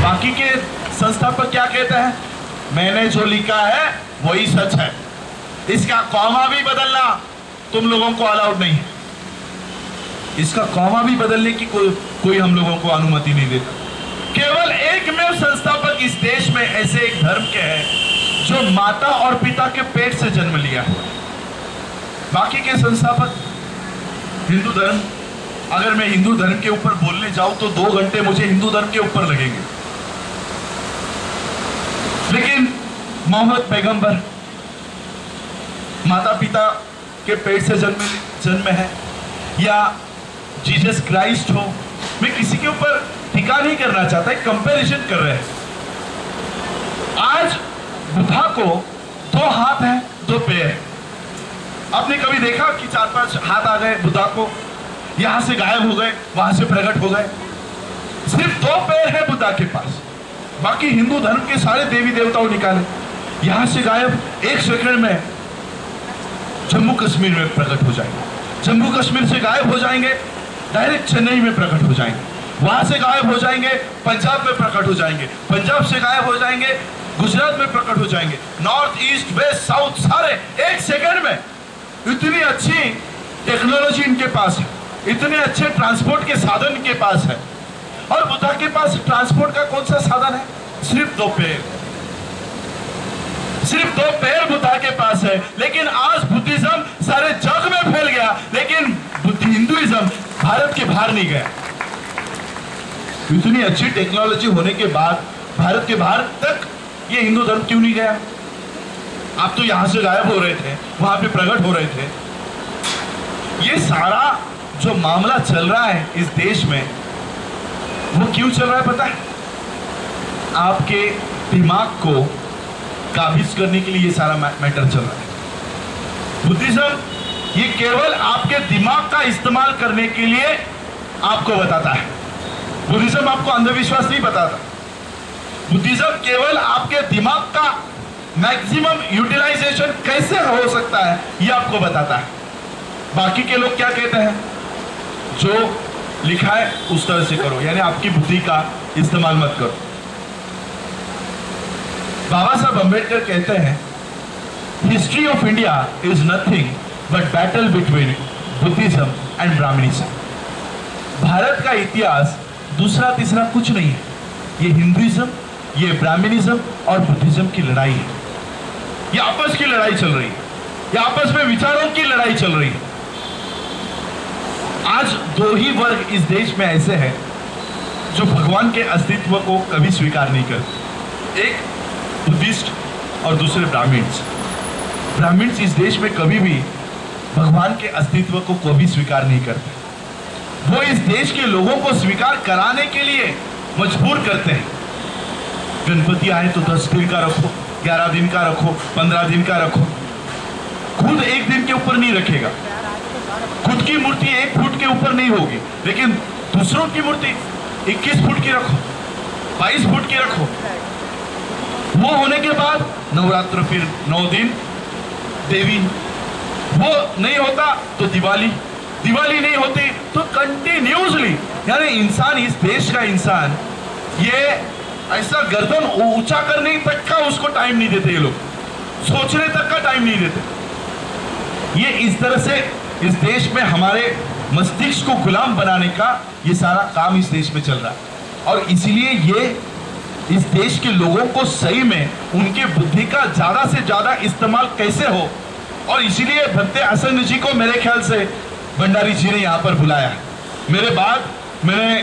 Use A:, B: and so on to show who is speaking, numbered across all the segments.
A: बाकी के संस्थापक क्या कहते हैं? मैंने जो लिखा है वही सच है, इसका कॉमा भी बदलना तुम लोगों को अलाउड नहीं है, इसका कॉमा भी बदलने की कोई हम लोगों को अनुमति नहीं देता। केवल एकमेव संस्थापक इस देश में ऐसे एक धर्म के हैं जो माता और पिता के पेट से जन्म लिया है। बाकी के संस्थापक हिंदू धर्म, अगर मैं हिंदू धर्म के ऊपर बोलने जाऊं तो 2 घंटे मुझे हिंदू धर्म के ऊपर लगेंगे, लेकिन मोहम्मद पैगंबर माता पिता के पेट से जन्म है, या जीसस क्राइस्ट हो, मैं किसी के ऊपर टीका नहीं करना चाहता, एक कंपैरिजन कर रहे हैं। आज बुद्धा को 2 हाथ हैं 2 पैर है। आपने कभी देखा कि 4-5 हाथ आ गए बुद्धा को, यहां से गायब हो गए, वहां से प्रकट हो गए? सिर्फ 2 पैर है बुद्धा के पास। बाकी हिंदू धर्म के सारे देवी देवताओं निकाले, यहां से गायब, 1 सेकंड में जम्मू कश्मीर में प्रकट हो जाएंगे, जम्मू कश्मीर से गायब हो जाएंगे, डायरेक्ट चेन्नई में प्रकट हो जाएंगे, वहां से गायब हो जाएंगे, पंजाब में प्रकट हो जाएंगे, पंजाब से गायब हो जाएंगे, गुजरात में प्रकट हो जाएंगे, नॉर्थ ईस्ट वेस्ट साउथ सारे 1 सेकंड में। इतनी अच्छी टेक्नोलॉजी इनके पास है, इतने अच्छे ट्रांसपोर्ट के साधन इनके पास है, और बुद्धा के पास ट्रांसपोर्ट का कौन सा साधन है? सिर्फ 2 पैर, सिर्फ 2 पैर बुद्धा के पास है। लेकिन आज बुद्धिज्म सारे जग में फैल गया, लेकिन हिंदुइज्म भारत के बाहर नहीं गया। इतनी अच्छी टेक्नोलॉजी होने के बाद भारत के बाहर तक ये हिंदू धर्म क्यों नहीं गया? आप तो यहां से गायब हो रहे थे, वहां पे प्रकट हो रहे थे। ये सारा जो मामला चल रहा है इस देश में, वो क्यों चल रहा है पता है? आपके दिमाग को काबिज करने के लिए ये सारा मैटर चल रहा है। बुद्धिज्म ये केवल आपके दिमाग का इस्तेमाल करने के लिए आपको बताता है। बुद्धिज्म आपको अंधविश्वास नहीं बताता। बुद्धिज्म केवल आपके दिमाग का मैक्सिमम यूटिलाइजेशन कैसे हो सकता है ये आपको बताता है। बाकी के लोग क्या कहते हैं? जो लिखा है उस तरह से करो, यानी आपकी बुद्धि का इस्तेमाल मत करो। बाबा साहब अंबेडकर कहते हैं, history of India is nothing but battle between Buddhism and Brahminism. Bharat का इतिहास दूसरा तीसरा कुछ नहीं है, ये हिंदुइज्म, ये ब्राह्मणिज्म और बुद्धिज्म की लड़ाई है। ये आपस की लड़ाई चल रही है, ये आपस में विचारों की लड़ाई चल रही है। आज 2 ही वर्ग इस देश में ऐसे हैं जो भगवान के अस्तित्व को कभी स्वीकार नहीं करते, एक बुद्धिस्ट और दूसरे ब्राह्मण्स। ब्राह्मण्स इस देश में कभी भी भगवान के अस्तित्व को कभी स्वीकार नहीं करते। वो इस देश के लोगों को स्वीकार कराने के लिए मजबूर करते हैं। गणपति आए तो 10 दिन का रखो, 11 दिन का रखो, 15 दिन का रखो, खुद 1 दिन के ऊपर नहीं रखेगा। खुद की मूर्ति 1 फुट के ऊपर नहीं होगी, लेकिन दूसरों की मूर्ति 21 फुट की रखो, 22 फुट की रखो। वो होने के बाद नवरात्र, फिर 9 दिन देवी, वो नहीं होता तो दिवाली, दिवाली नहीं होती तो कंटिन्यूसली, यानी इंसान, इस देश का इंसान, ये ऐसा गर्दन ऊंचा करने तक का उसको टाइम नहीं देते, ये लोग सोचने तक का टाइम नहीं देते। ये इस तरह से इस देश में हमारे मस्तिष्क को गुलाम बनाने का ये सारा काम इस देश में चल रहा है, और इसीलिए ये इस देश के लोगों को सही में उनके बुद्धि का ज्यादा से ज्यादा इस्तेमाल कैसे हो, और इसीलिए भंते आसंद जी को मेरे ख्याल से भंडारी जी ने यहाँ पर बुलाया है। मेरे बाद मैंने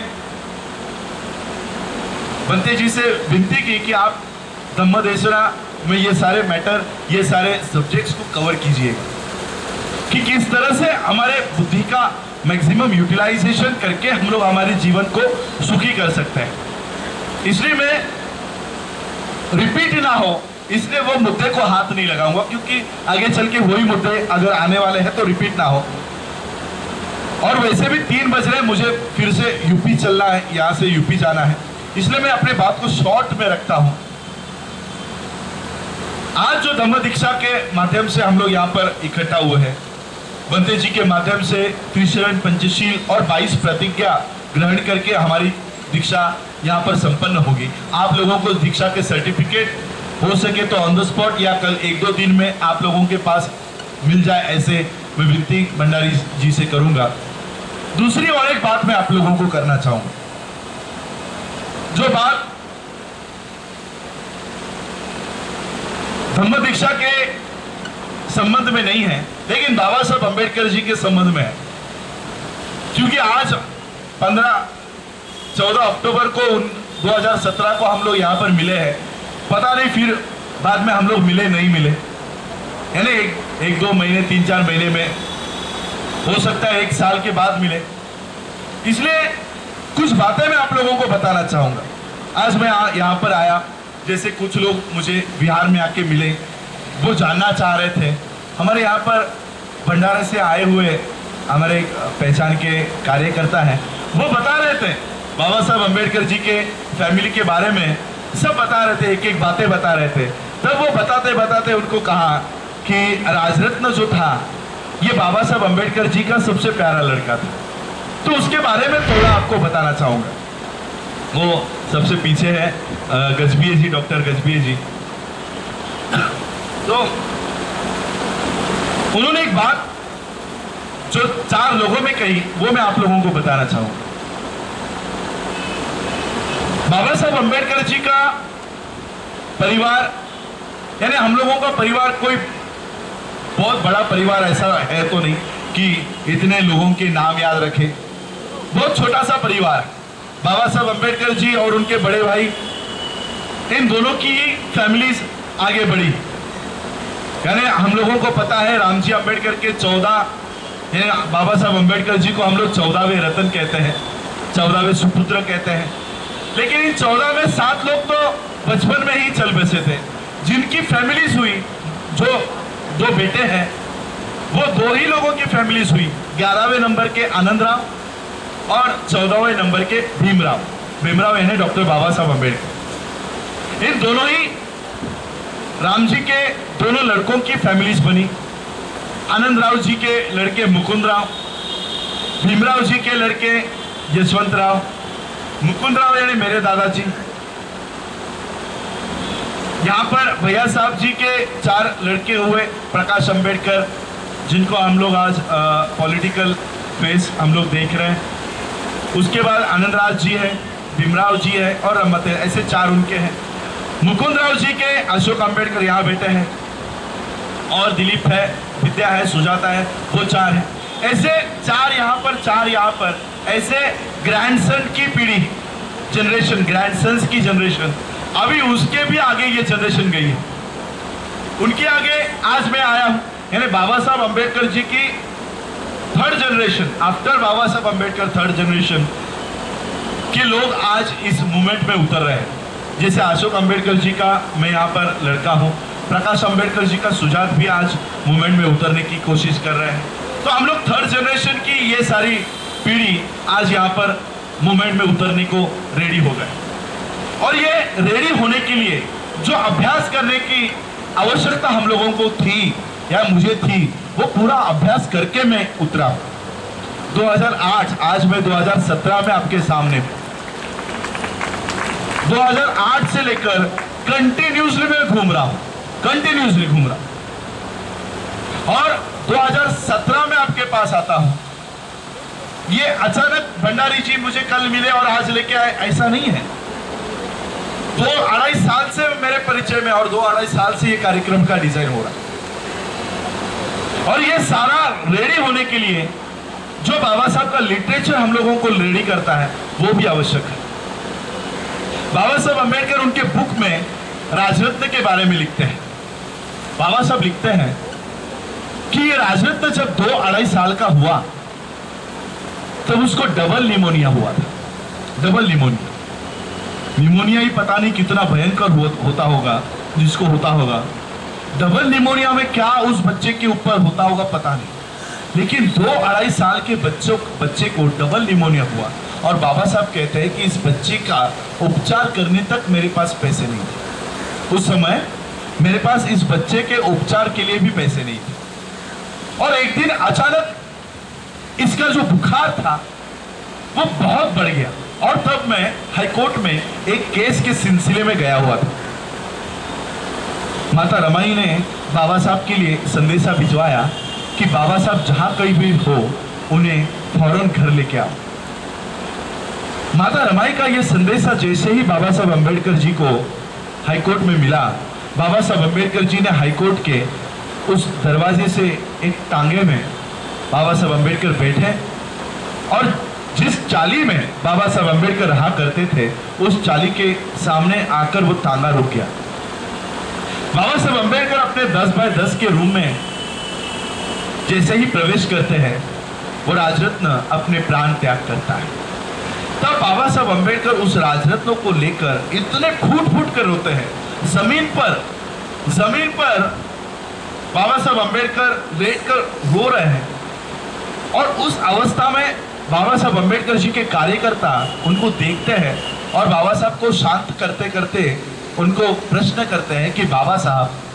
A: भंते जी से विनती की कि आप धम्मदेशना में ये सारे मैटर, ये सारे सब्जेक्ट्स को कवर कीजिएगा कि किस तरह से हमारे बुद्धि का मैक्सिमम यूटिलाइजेशन करके हम लोग हमारे जीवन को सुखी कर सकते हैं। इसलिए मैं रिपीट ना हो, इसलिए वो मुद्दे को हाथ नहीं लगाऊंगा, क्योंकि आगे चल के वही मुद्दे अगर आने वाले हैं तो रिपीट ना हो। और वैसे भी 3 बज रहे, मुझे फिर से यूपी चलना है, यहाँ से यूपी जाना है, इसलिए मैं अपने बात को शॉर्ट में रखता हूं। आज जो धम्म दीक्षा के माध्यम से हम लोग यहाँ पर इकट्ठा हुए हैं, बंते जी के माध्यम से त्रिशरण पंचशील और 22 प्रतिज्ञा ग्रहण करके हमारी दीक्षा यहाँ पर संपन्न होगी। आप लोगों को दीक्षा के सर्टिफिकेट हो सके तो ऑन द स्पॉट या कल 1-2 दिन में आप लोगों के पास मिल जाए, ऐसे मैं विनती भंडारी जी से करूंगा। दूसरी और एक बात मैं आप लोगों को करना चाहूंगा, जो बात धम्म दीक्षा के संबंध में नहीं है लेकिन बाबा साहब अंबेडकर जी के संबंध में है। क्योंकि आज 14 अक्टूबर को 2017 को हम लोग यहाँ पर मिले हैं, पता नहीं फिर बाद में हम लोग मिले नहीं मिले, यानी एक 2 महीने 3-4 महीने में, हो सकता है 1 साल के बाद मिले। इसलिए कुछ बातें मैं आप लोगों को बताना चाहूंगा। आज मैं यहाँ पर आया, जैसे कुछ लोग मुझे बिहार में आके मिले, वो जानना चाह रहे थे। हमारे यहाँ पर भंडारा से आए हुए हमारे पहचान के कार्यकर्ता हैं, वो बता रहे थे बाबा साहब अंबेडकर जी के फैमिली के बारे में, सब बता रहे थे, एक बातें बता रहे थे। तब वो बताते बताते उनको कहा कि राजरत्न जो था ये बाबा साहब अंबेडकर जी का सबसे प्यारा लड़का था। तो उसके बारे में थोड़ा आपको बताना चाहूंगा। वो सबसे पीछे है गजबीये जी, डॉक्टर गजबीये जी। तो उन्होंने एक बात जो 4 लोगों में कही, वो मैं आप लोगों को बताना चाहूंगा। बाबा साहब अंबेडकर जी का परिवार, यानी हम लोगों का परिवार कोई बहुत बड़ा परिवार ऐसा है तो नहीं कि इतने लोगों के नाम याद रखे, बहुत छोटा सा परिवार। बाबा साहब अंबेडकर जी और उनके बड़े भाई, इन दोनों की फैमिलीज आगे बढ़ी। यानी हम लोगों को पता है रामजी अंबेडकर के 14, बाबा साहब अंबेडकर जी को हम लोग 14वें रत्न कहते हैं, 14वें सुपुत्र कहते हैं। लेकिन इन 14 में 7 लोग तो बचपन में ही चल बसे थे। जिनकी फैमिलीज हुई, जो 2 बेटे हैं, वो 2 ही लोगों की फैमिलीज हुई, 11वें नंबर के आनंदराव और 14वें नंबर के भीमराव यानी डॉक्टर बाबा साहब अंबेडकर। इन दोनों ही राम जी के दोनों लड़कों की फैमिलीज बनी। आनंदराव जी के लड़के मुकुंदराव, भीमराव जी के लड़के यशवंतराव, मुकुंदराव यानी मेरे दादाजी। यहाँ पर भैया साहब जी के 4 लड़के हुए, प्रकाश अंबेडकर, जिनको हम लोग आज पॉलिटिकल फेस हम लोग देख रहे हैं। उसके बाद आनंदराज जी है, भीमराव जी है और रमत है, ऐसे 4 उनके हैं। मुकुंदराव जी के अशोक अंबेडकर यहाँ बैठे हैं, और दिलीप है, विद्या है, सुजाता है, वो 4 है। ऐसे 4 यहाँ पर, 4 यहाँ पर, ऐसे ग्रैंडसन की पीढ़ी, जनरेशन, ग्रैंडसन्स की जनरेशन, अभी उसके भी आगे ये जनरेशन गई है। उनके आगे आज मैं आया हूं, यानी बाबा साहब अंबेडकर जी की 3rd जनरेशन, आफ्टर बाबा साहब अंबेडकर 3rd जनरेशन के लोग आज इस मूवमेंट में उतर रहे हैं। जैसे अशोक अंबेडकर जी का मैं यहाँ पर लड़का हूँ, प्रकाश अंबेडकर जी का सुजात भी आज मूवमेंट में उतरने की कोशिश कर रहे हैं। तो हम लोग 3rd जनरेशन की ये सारी पीढ़ी आज यहाँ पर मूवमेंट में उतरने को रेडी हो गए। और ये रेडी होने के लिए जो अभ्यास करने की आवश्यकता हम लोगों को थी या मुझे थी, वो पूरा अभ्यास करके मैं उतरा। 2008, आज मैं 2017 में आपके सामने, 2008 से लेकर कंटिन्यूसली मैं घूम रहा हूं, कंटिन्यूसली घूम रहा हूं, और 2017 में आपके पास आता हूं। ये अचानक भंडारी जी मुझे कल मिले और आज लेके आए, ऐसा नहीं है। 2-2.5 साल से मेरे परिचय में, और 2-2.5 साल से ये कार्यक्रम का डिजाइन हो रहा है। और ये सारा रेडी होने के लिए जो बाबा साहब का लिटरेचर हम लोगों को रेडी करता है, वो भी आवश्यक है। बाबा साहब अंबेडकर उनके बुक में राजरत्न के बारे में लिखते हैं। बाबा साहब लिखते हैं कि ये राजरत्न जब 2-2.5 साल का हुआ तब उसको डबल निमोनिया हुआ था। डबल निमोनिया, निमोनिया ही पता नहीं कितना भयंकर होता होगा जिसको होता होगा। डबल निमोनिया में क्या उस बच्चे के ऊपर होता होगा पता नहीं, लेकिन 2-2.5 साल के बच्चे को डबल निमोनिया हुआ। और बाबा साहब कहते हैं कि इस बच्चे का उपचार करने तक मेरे पास पैसे नहीं थे। उस समय मेरे पास इस बच्चे के उपचार के लिए भी पैसे नहीं थे। और एक दिन अचानक इसका जो बुखार था वो बहुत बढ़ गया। और तब मैं हाईकोर्ट में एक केस के सिलसिले में गया हुआ था। माता रमाई ने बाबा साहब के लिए संदेशा भिजवाया कि बाबा साहब जहां कहीं भी हो उन्हें फौरन घर लेके आओ। माता रमाई का यह संदेशा जैसे ही बाबा साहब अंबेडकर जी को हाईकोर्ट में मिला, बाबा साहब अंबेडकर जी ने हाईकोर्ट के उस दरवाजे से एक टांगे में बाबा साहब अंबेडकर बैठे और जिस चाली में बाबा साहब अंबेडकर रहा करते थे उस चाली के सामने आकर वो तांगा रुक गया। बाबा साहब अंबेडकर अपने 10 बाय 10 के रूम में जैसे ही प्रवेश करते हैं वो राजरत्न अपने प्राण त्याग करता है। तब बाबा साहब अंबेडकर उस राजरत्न को लेकर इतने फूट फूट कर रोते हैं। जमीन पर बाबा साहब अंबेडकर लेटकर रो रहे हैं और उस अवस्था में बाबा साहब अंबेडकर जी के कार्यकर्ता उनको देखते हैं और बाबा साहब को शांत करते करते उनको प्रश्न करते हैं कि बाबा साहब